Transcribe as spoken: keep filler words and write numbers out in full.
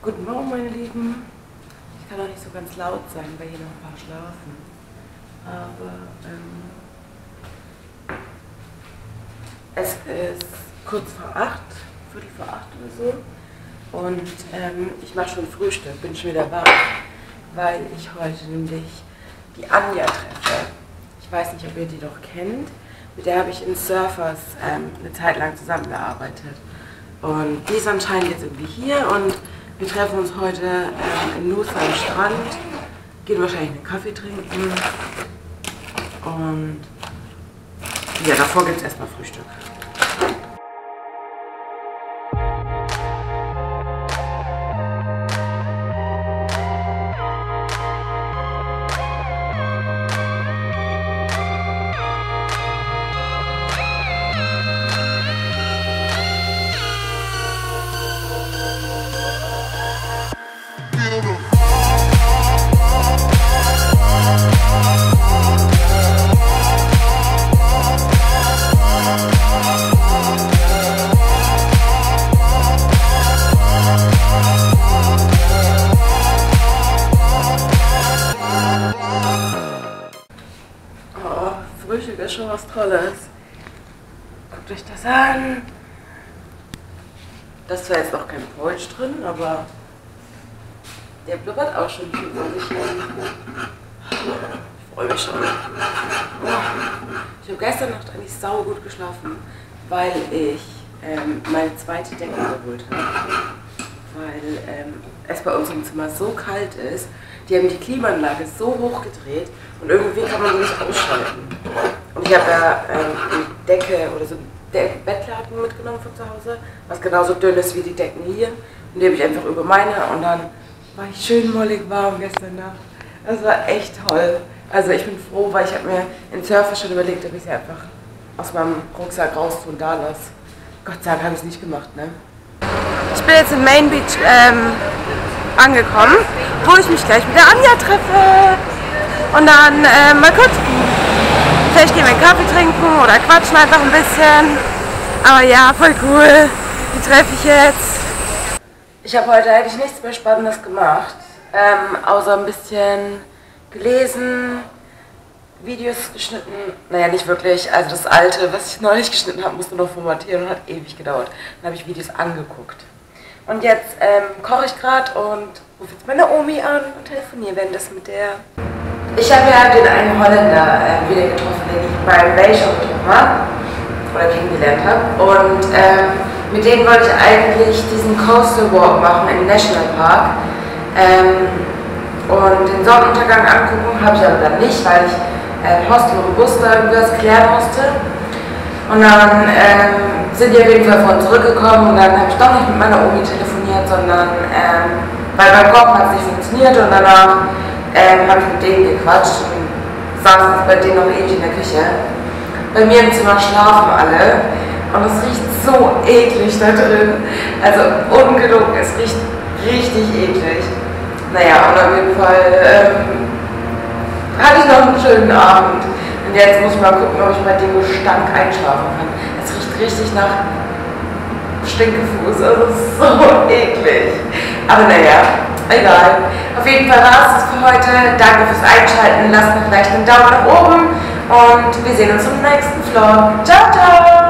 Guten Morgen, meine Lieben. Ich kann auch nicht so ganz laut sein, weil hier noch ein paar schlafen. Aber ähm, es ist kurz vor acht, Viertel vor acht oder so. Und ähm, ich mache schon Frühstück, bin schon wieder wach, weil ich heute nämlich die Anja treffe. Ich weiß nicht, ob ihr die doch kennt. Mit der habe ich in Surfers ähm, eine Zeit lang zusammengearbeitet. Und die ist anscheinend jetzt irgendwie hier und wir treffen uns heute ähm, in Nusa am Strand, gehen wahrscheinlich einen Kaffee trinken und ja, davor gibt es erstmal Frühstück. Frühstück ist schon was Tolles. Guckt euch das an. Das ist zwar jetzt noch kein Porridge drin, aber der blubbert auch schon viel vor sich hin. Ich freue mich schon. Ich habe gestern Nacht eigentlich sau gut geschlafen, weil ich ähm, meine zweite Decke geholt habe. Weil ähm, es bei uns im Zimmer so kalt ist. Die haben die Klimaanlage so hoch gedreht und irgendwie kann man die nicht ausschalten. Und ich habe ja ähm, eine Decke oder so einen Bettlaken mitgenommen von zu Hause, was genauso dünn ist wie die Decken hier. Und die habe ich einfach über meine und dann war ich schön mollig warm gestern Nacht. Das war echt toll. Also ich bin froh, weil ich habe mir in Surfer schon überlegt, ob ich sie einfach aus meinem Rucksack raus tun da lasse. Gott sei Dank habe ich es nicht gemacht, ne? Ich bin jetzt in Main Beach ähm, angekommen, wo ich mich gleich mit der Anja treffe. Und dann äh, mal gucken. Vielleicht gehen wir einen Kaffee trinken oder quatschen einfach ein bisschen. Aber ja, voll cool. Die treffe ich jetzt. Ich habe heute eigentlich nichts mehr Spannendes gemacht. Ähm, außer ein bisschen gelesen, Videos geschnitten. Naja, nicht wirklich. Also das alte, was ich neulich geschnitten habe, musste noch formatieren und hat ewig gedauert. Dann habe ich Videos angeguckt. Und jetzt ähm, koche ich gerade und rufe jetzt meine Omi an und telefoniere währenddessen mit der. Ich habe ja den einen Holländer äh, wieder getroffen, den ich beim Bayshop getroffen habe oder kennengelernt habe. Und ähm, mit dem wollte ich eigentlich diesen Coastal Walk machen im Nationalpark. Ähm, und den Sonnenuntergang angucken habe ich aber dann nicht, weil ich äh, Hostel und Bus da irgendwas klären musste. Und dann ähm, sind die auf jeden Fall von zurückgekommen und dann habe ich doch nicht mit meiner Omi telefoniert, sondern ähm, weil beim Kochen hat es nicht funktioniert und danach ähm, habe ich mit denen gequatscht und saß bei denen noch ewig in der Küche. Bei mir im Zimmer schlafen alle und es riecht so eklig da drin. Also ungelogen, es riecht richtig eklig. Naja, und auf jeden Fall ähm, hatte ich noch einen schönen Abend. Und jetzt muss ich mal gucken, ob ich bei dem Gestank einschlafen kann. Es riecht richtig nach Stinkefuß, also es ist so eklig. Aber naja, egal. Auf jeden Fall war es das für heute. Danke fürs Einschalten. Lasst mir vielleicht einen Daumen nach oben und wir sehen uns im nächsten Vlog. Ciao, ciao!